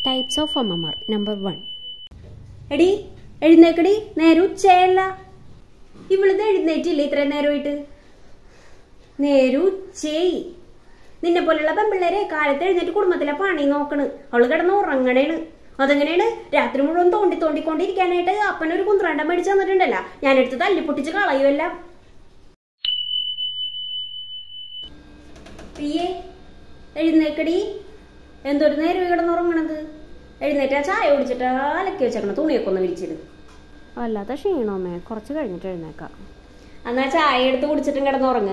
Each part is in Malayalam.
ടൈപ്സ് ഓഫ് അമ്മമാർ. നമ്പർ 1. എടി എഴുന്നേക്കടി, നേരം ഉച്ചയല്ല. ഇവളിത് എഴുന്നേറ്റില്ലേ ഇത്രയും നേരമായിട്ട്? നേരം ഉച്ചയായി. നിന്നെ പോലെയുള്ള പെൺപിള്ളേരെ കാലത്ത് എഴുന്നേറ്റ് കുടുംബത്തിലെ പണി നോക്കണ്. അവള് കിടന്ന് ഉറങ്ങണേണ്. അതെങ്ങനെയാണ്? രാത്രി മുഴുവൻ തോണ്ടിക്കൊണ്ടിരിക്കാനായിട്ട് അപ്പനൊരു കുന്ത്രാണ്ടം മേടിച്ചു തന്നിട്ടുണ്ടല്ലോ. ഞാനെടുത്ത് തല്ലിപ്പൊട്ടിച്ച് കളയുമല്ല. പ്രിയേ എഴുന്നേക്കടി. എന്തൊരു നേരം കിടന്നുറങ്ങണത്? എഴുന്നേറ്റാ ചായ കുടിച്ചിട്ടാ അലക്കി വെച്ചേക്കണ തുണിയൊക്കെ ഒന്ന് വിരിച്ചിട്. വല്ലാത്ത ക്ഷീണമേ, കുറച്ച് കഴിഞ്ഞിട്ട് എഴുന്നേക്കാം. എന്നാ ചായ എടുത്ത് കുടിച്ചിട്ടും കിടന്നുറങ്ങ്.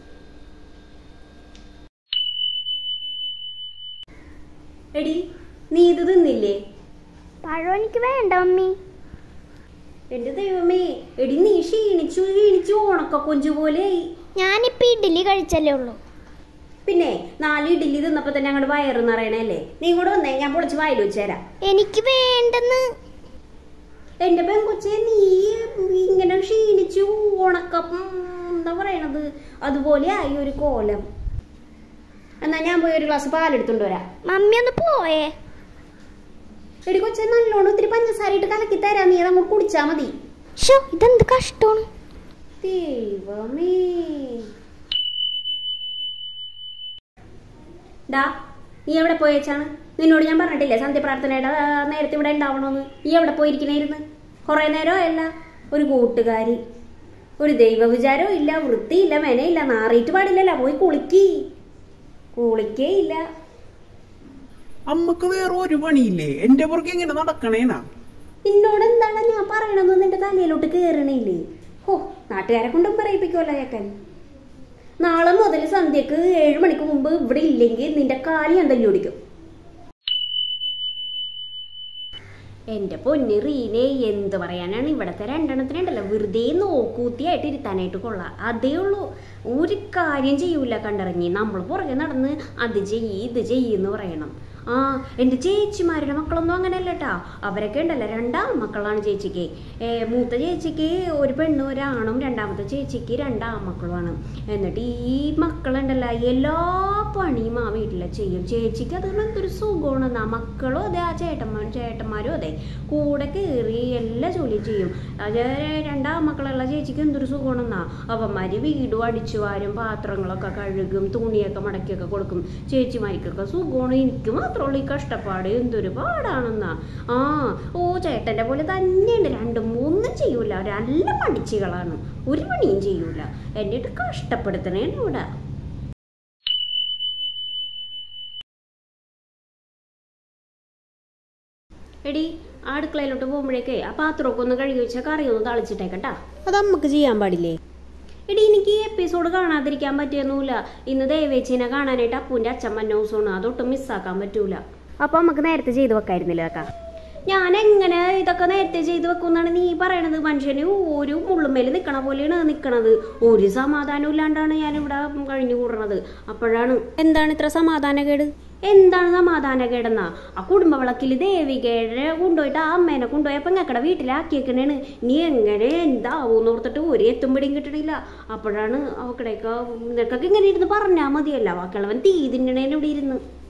എടി നീ ഇത് തിന്നില്ലേ? പഴം എനിക്ക് വേണ്ട മമ്മി. എന്റെ ദൈവമേ, എടി നീ ക്ഷീണിച്ചു ഉണക്ക കൊഞ്ചു പോലെയായി. ഞാനിപ്പോ ഇഡ്ഡലി കഴിച്ചല്ലേ ഉള്ളൂ. പിന്നെ 4 ഇഡ്ഡലി തിന്നപ്പോ തന്നെ അങ്ങോട്ട് വയറ് നിറയണല്ലേ. നീ കൂടെ വന്നേ, ഞാൻ പൊളിച്ച് വായിൽ വെച്ച് തരാം. എനിക്ക് വേണ്ടെന്ന്. എന്റെ പെൺകൊച്ചെ, നീ ഇങ്ങനെ ക്ഷീണിച്ചു ഉണക്കം എന്താ പറയണത്, അതുപോലെ ആയി ഒരു കോലം. എന്നാ ഞാൻ പോയി ഒരു ഗ്ലാസ് പാലെടുത്തോണ്ട് വരാം. മമ്മി ഒന്ന് പോയേ. എടി കൊച്ചെ, നല്ലോണം ഇത്തിരി പഞ്ചസാര ഇട്ട് കലക്കി തരാം. നീ അതങ്ങോട്ട് കുടിച്ചാ മതി. ഇതെന്ത് കഷ്ടമാണ്. ദൈവമേ. ഡാ, നീ എവിടെ പോയേച്ചാണ്? നിന്നോട് ഞാൻ പറഞ്ഞിട്ടില്ലേ സന്ധ്യപ്രാർത്ഥനയുടെ നേരത്തെ ഇവിടെ ഉണ്ടാവണമെന്ന്? നീ എവിടെ പോയിരിക്കണേരുന്ന്? കുറെ നേരമല്ല. ഒരു കൂട്ടുകാരി, ഒരു ദൈവ വിചാരവും ഇല്ല, വൃത്തിയില്ല, മെനയില്ല, നാറിയിട്ട് പാടില്ലല്ലോ. പോയി കുളിക്കേ ഇല്ല. അമ്മക്ക് വേറെ ഒരു പണിയില്ലേ? എന്റെ പുറകെ എങ്ങനെ നടക്കണേനാ? നിന്നോട് എന്താണ് ഞാൻ പറയണമെന്ന് നിന്റെ തലയിലോട്ട് കേറണില്ലേ? ഹോ, നാട്ടുകാരെ കൊണ്ടും പറയിപ്പിക്കുമല്ലോ ചേക്കൻ. നാളെ മുതൽ സന്ധ്യക്ക് 7 മണിക്ക് മുമ്പ് ഇവിടെ ഇല്ലെങ്കിൽ നിന്റെ കാലി ഞാൻ തല്ലി ഓടിക്കും. എന്റെ പൊന്ന് റീനെ, എന്ത് പറയാനാണ്? ഇവിടത്തെ 2 എണ്ണത്തിനുണ്ടല്ലോ, വെറുതെ നോക്കൂത്തിയായിട്ട് ഇരുത്താനായിട്ട് കൊള്ളാം. അതേ ഉള്ളൂ. ഒരു കാര്യം ചെയ്യൂല കണ്ടിറങ്ങി. നമ്മൾ പുറകെ നടന്ന് അത് ചെയ്യ് ഇത് ചെയ്യെന്ന് പറയണം. എൻ്റെ ചേച്ചിമാരുടെ മക്കളൊന്നും അങ്ങനെയല്ല കേട്ടാ. അവരൊക്കെ ഉണ്ടല്ലോ 2 ആൺമക്കളാണ് ചേച്ചിക്ക്. മൂത്ത ചേച്ചിക്ക് ഒരു പെണ്ണും ഒരാണും, രണ്ടാമത്തെ ചേച്ചിക്ക് 2 ആൺമക്കളുമാണ്. എന്നിട്ട് ഈ മക്കളുണ്ടല്ലോ എല്ലാ പണിയും ആ വീട്ടിലെ ചെയ്യും. ചേച്ചിക്ക് അത് എന്തൊരു സുഖമാണെന്നാ. മക്കളും അതെ, ആ ചേട്ടന്മാരും അതെ, കൂടെ കയറി എല്ലാ ജോലിയും ചെയ്യും. അത് 2 ആൺമക്കളുള്ള ചേച്ചിക്ക് എന്തൊരു സുഖമാണെന്നാ. അവന്മാര് വീടും അടിച്ചു വാരും, പാത്രങ്ങളൊക്കെ കഴുകും, തുണിയൊക്കെ മടക്കിയൊക്കെ കൊടുക്കും. ചേച്ചിമാർക്കൊക്കെ സുഖമാണ്. എനിക്ക് മാത്രമുള്ള ഈ കഷ്ടപ്പാട് എന്തൊരു പാടാണെന്നാ. ചേട്ടന്റെ പോലെ തന്നെയുണ്ട്. 2-3 ചെയ്യൂല. നല്ല പഠിച്ചുകളാണ്. ഒരു പണിയും ചെയ്യൂല. എന്നിട്ട് കഷ്ടപ്പെടുത്തണേണ് ഇവിടെ. എടി, അടുക്കളയിലോട്ട് പോകുമ്പോഴേക്കേ ആ പാത്രമൊക്കെ ഒന്ന് കഴുകി വെച്ചാൽ കറിയൊന്ന് തളിച്ചിട്ടേക്കട്ടാ. അത് അമ്മക്ക് ചെയ്യാൻ പാടില്ലേ? എടി, എനിക്ക് ഈ എപ്പിസോഡ് കാണാതിരിക്കാൻ പറ്റിയൊന്നുമില്ല. ഇന്ന് ദേവേച്ചിനെ കാണാനായിട്ട് അപ്പൂൻ്റെ അച്ഛൻ മന്നോസാണ്. അതൊട്ടും മിസ്സാക്കാൻ പറ്റൂല. അപ്പൊ നമുക്ക് നേരത്തെ ചെയ്ത് വെക്കായിരുന്നില്ല അക്ക? ഞാൻ എങ്ങനെ ഇതൊക്കെ നേരത്തെ ചെയ്ത് വെക്കുമെന്നാണ് നീ പറയണത്? മനുഷ്യന് ഒരു മുള്ളുമേൽ നിൽക്കണ പോലെയാണ് നിൽക്കണത്. ഒരു സമാധാനം ഇല്ലാണ്ടാണ് ഞാനിവിടെ കഴിഞ്ഞു കൂടണത്. അപ്പോഴാണ് എന്താണ് ഇത്ര സമാധാനക്കേട്? എന്താണ് സമാധാനക്കേടെന്നാ? ആ കുടുംബ വിളക്കിൽ ദേവികയുടെ കൊണ്ടുപോയിട്ട് ആ അമ്മേനെ കൊണ്ടുപോയപ്പോ ഞങ്ങളുടെ വീട്ടിലാക്കിയേക്കണേണ്. നീ എങ്ങനെ എന്താവൂന്ന് ഓർത്തിട്ട് ഒരു എത്തും പിടിയും കിട്ടണില്ല. അപ്പോഴാണ് അവക്കടേക്ക് നിനക്കൊക്കെ ഇങ്ങനെ ഇരുന്ന് പറഞ്ഞാൽ മതിയല്ല. വാക്കളവൻ തീ തിന്നണേന് ഇവിടെ ഇരുന്ന്.